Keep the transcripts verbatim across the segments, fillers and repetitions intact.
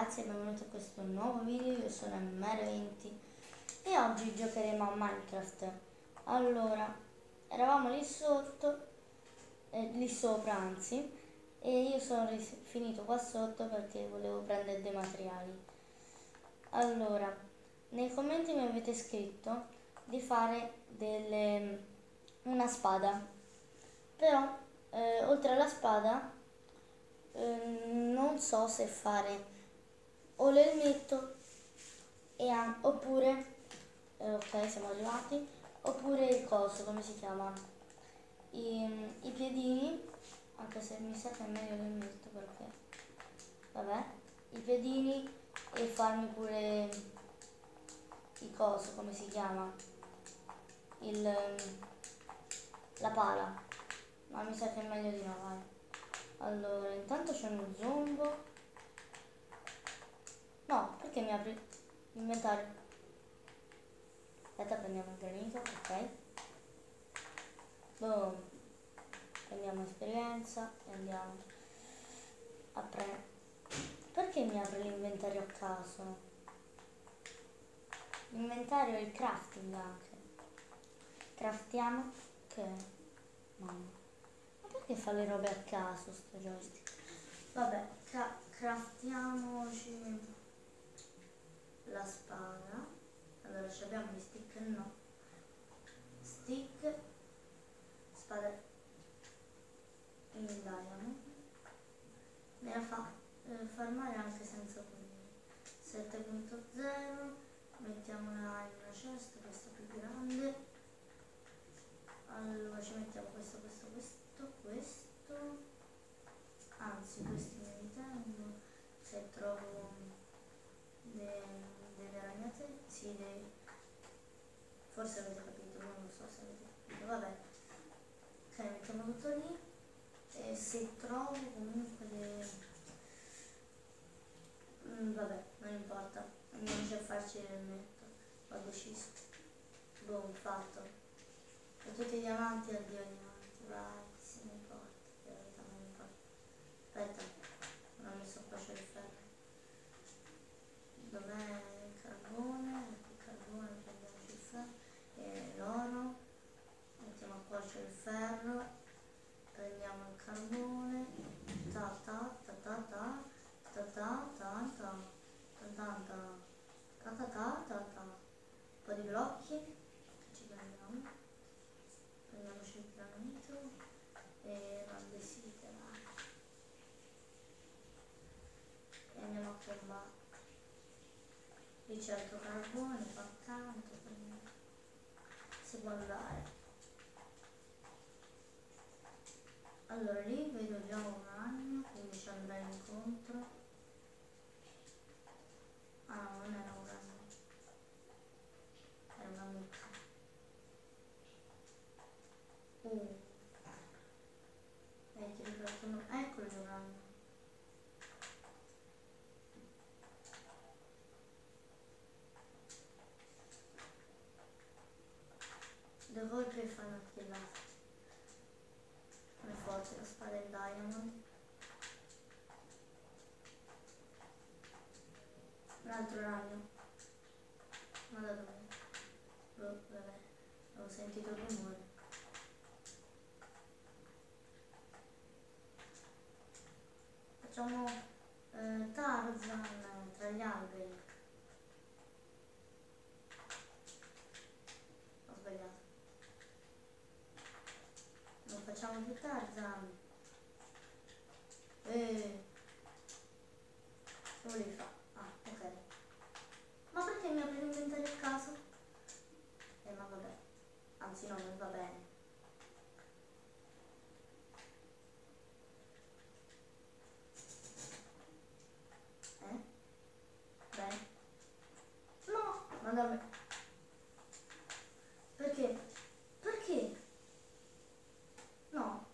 ragazzi e benvenuti a questo nuovo video. Io sono M R venti e oggi giocheremo a Minecraft. Allora, eravamo lì sotto, eh, lì sopra anzi, e io sono finito qua sotto perché volevo prendere dei materiali. Allora, nei commenti mi avete scritto di fare delle, una spada, però eh, oltre alla spada eh, non so se fare o l'elmetto e an- oppure eh, ok, siamo arrivati, oppure il coso, come si chiama, I, i piedini, anche se mi sa che è meglio l'elmetto perché vabbè, i piedini, e farmi pure il coso, come si chiama, il la pala, ma mi sa che è meglio di no, vai. Allora, intanto c'è uno zombo. No, perché mi apri l'inventario? Aspetta, prendiamo il granito, ok. Boom. Prendiamo esperienza e andiamo a prendere. Perché mi apre l'inventario a caso? L'inventario è il crafting anche. Craftiamo. Che? Mamma. Ma perché fa le robe a caso sto joystick? Vabbè, cra craftiamoci la spada. Allora ci abbiamo gli stick, no, stick, spada in diamond, me la fa eh, farmare anche senza punire. Sette punto zero, mettiamola in una cesta, questa più grande. Allora ci mettiamo questo, questo, questo, questo, anzi questi me li tengo se trovo dei, delle ragnate, sì, dei, forse avete capito, non lo so se avete capito, vabbè. Ok, mettiamo tutto lì e se trovo comunque dei... Mm, vabbè, non importa, andiamoci a farci l'elmetto, ho deciso. Boom, fatto. E tutti i diamanti, addio diamanti, vai, che se ne importa, in realtà non mi importa. Aspetta, non ho messo qua, c'è il ferro. Dov'è il carbone? Ecco il carbone, prendiamoci il ferro. E l'oro, mettiamo qua, c'è il ferro. Prendiamo il carbone. Ta ta ta ta ta ta ta ta ta ta ta ta ta ta ta ta. Un po' di blocchi che ci prendiamo. Prendiamoci il granito e l'andesite, e andiamo a combattere. Lì c'è altro carbone, fa accanto, quindi si può andare. Allora lì vedo già un ragno, quindi ci andrei incontro. Ah no, non era un ragno, era una mucca. Uh, e ti rifletto uno, eccolo il ragno. Due colpi e fanno attivare. Come forte la spada in diamond. Un altro ragno. Ma da dove? Oh, vabbè, ho sentito il rumore. Facciamo eh, Tarzan tra gli alberi. Ho sbagliato. Non facciamo più Tarzan. Eh, che volevi fare? Ah, ok. Ma perché mi apre l'inventario a caso? Eh, ma vabbè. Anzi no, non va bene. Eh? Bene. No, ma da me. Perché? Perché? No.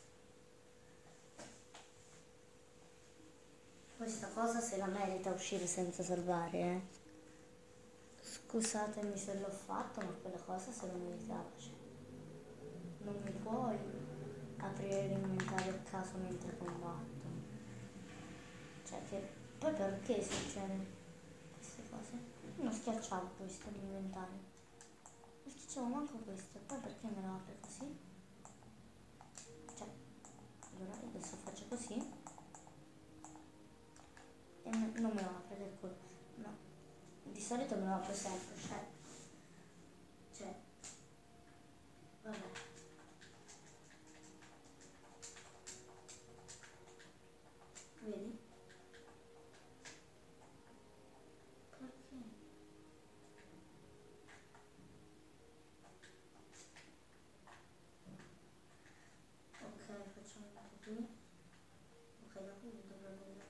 Questa cosa se la merita uscire senza salvare, eh. Scusatemi se l'ho fatto, ma quella cosa se lo meritava, cioè. Non mi puoi aprire l'inventario a caso mentre combatto. Cioè che Poi perché succede queste cose? Non schiacciavo questo nell'inventario. Non schiacciavo manco questo. E poi perché me lo apre così? Cioè, allora adesso faccio così. E n- non me lo apre per colpo. No. Di solito me lo apre sempre, cioè. Cioè. Vabbè. Vedi? Perché? Ok, facciamo un po' qui. Ok, da qui dovrebbe andare.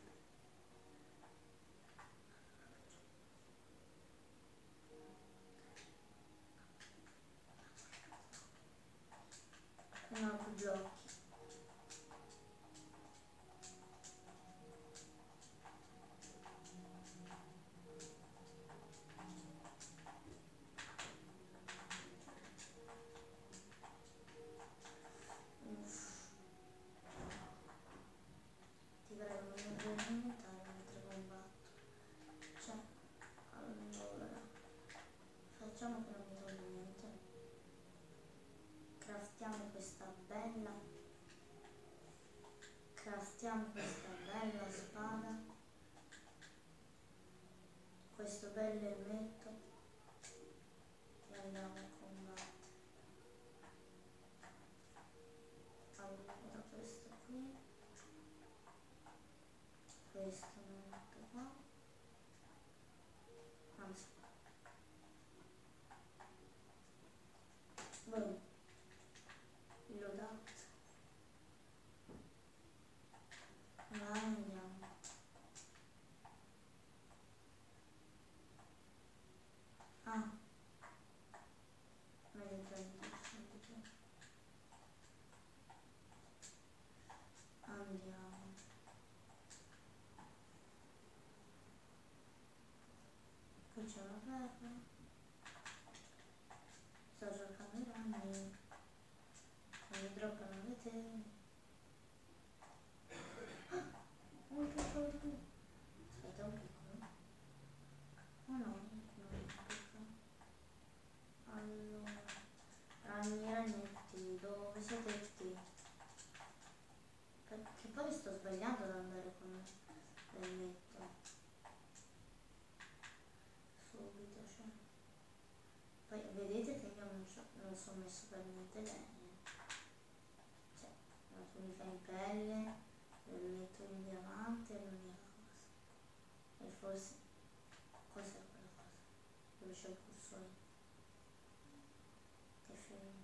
Non ho più giochi. Uff. Ti prego, non mi devi inventare mentre combatto. Cioè, allora, facciamo che non mi toglie niente. Craftiamo questa bella. Craftiamo questa bella spada. Questo bel elmetto. E andiamo a combattere. Allora, questo qui. Questo lo metto qua. Anzi. Boom. Loadout. Vai, andiamo. Ah. Meglio prendere subito. Andiamo. Qui c'è la ferro. Sto giocando i ragni. Non mi droppano le tele. Ah! Un piccolo qui. Aspetta, un piccolo. Oh no, non è un piccolo. Allora. Ragni, ragnetti, dove siete tutti? Perché poi sto sbagliando ad andare con l'elmetto. Subito, cioè. Poi vedete che io non, non sono messo per niente bene. Cioè, la tunica in pelle, l'elmetto in diamante e l'unica cosa. E forse, cos'è quella cosa? Dove c'è il cursore? Che fine.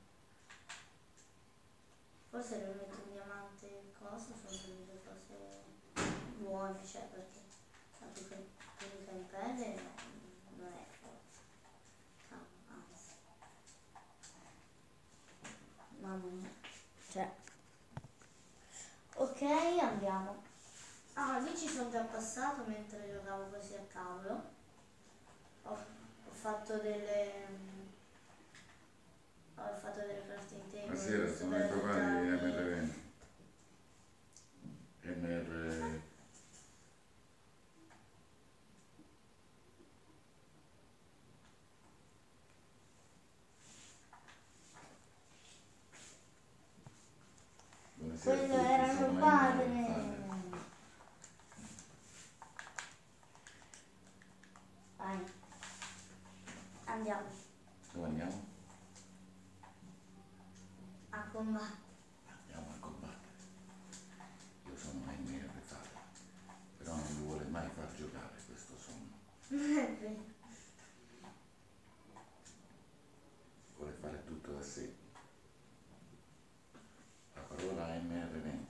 Forse l'elmetto in diamante e il coso sono le due cose buone, cioè perché la tunica in pelle no, non è forte. Anzi, mamma mia, cioè, ok, andiamo. Ah, lì ci sono già passato mentre giocavo così a cavolo. Ho, ho fatto delle ho fatto delle crafting table. Buonasera, sono il papà di M R venti. M R Buonasera a Quello tutti, era sono mio M R padre. Venti. Vai, andiamo Dove andiamo? a combattere. Andiamo a combattere. Io sono M R Fabio, però non mi vuole mai far giocare questo sonno. Vuole fare tutto da sé. La parola M R venti.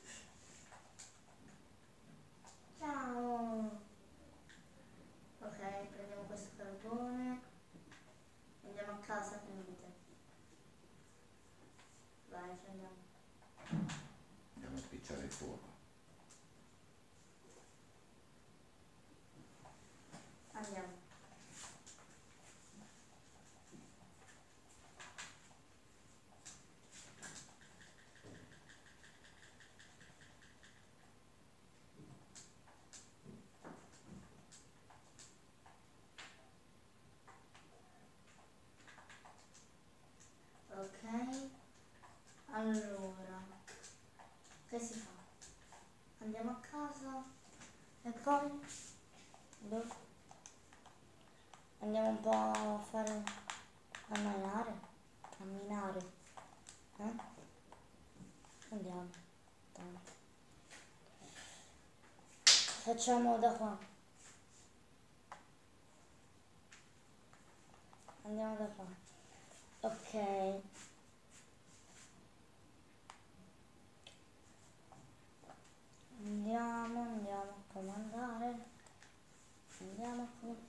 Ciao. Ok, prendiamo questo carbone. Andiamo a casa, prendete. Vai, cioè. E poi? Dove? Andiamo un po' a fare... a mangiare? Camminare? Eh? Andiamo. Tanto. Facciamo da qua. Andiamo da qua. Ok. Andiamo, andiamo a comandare. Andiamo a comandare.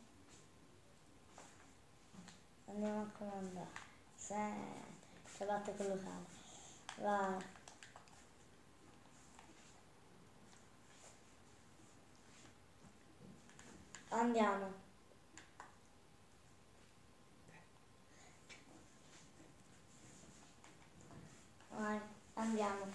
Andiamo a comandare. Sì. Che batte con locale. Vai. Andiamo. Vai, andiamo.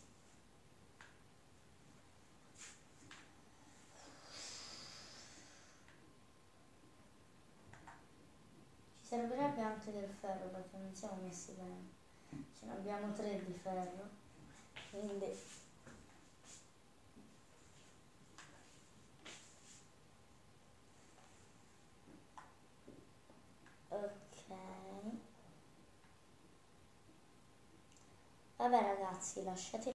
Ci servirebbe anche del ferro perché non siamo messi bene. Ce ne abbiamo tre di ferro. Quindi... ok. Vabbè ragazzi, lasciate